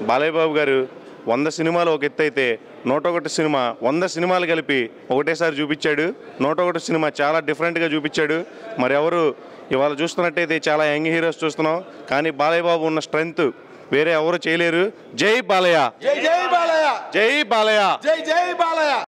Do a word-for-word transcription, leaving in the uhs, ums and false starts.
బాలయ్య బాబు గారు వంద సినిమాలు ఒక ఎత్తు అయితే నూట ఒకటి సినిమా వంద సినిమాలు కలిపి ఒకటేసారి చూపించాడు. నూట ఒకటి సినిమా చాలా డిఫరెంట్గా చూపించాడు. మరి ఎవరు ఇవాళ చూస్తున్నట్టయితే చాలా యంగ్ హీరోస్ చూస్తున్నాం, కానీ బాలయ్య బాబు ఉన్న స్ట్రెంగ్త్ వేరే ఎవరు చేయలేరు. జై బాలయ్య, జై జై బాలయ్య, జై బాలయ్య, జై జై బాలయ్య.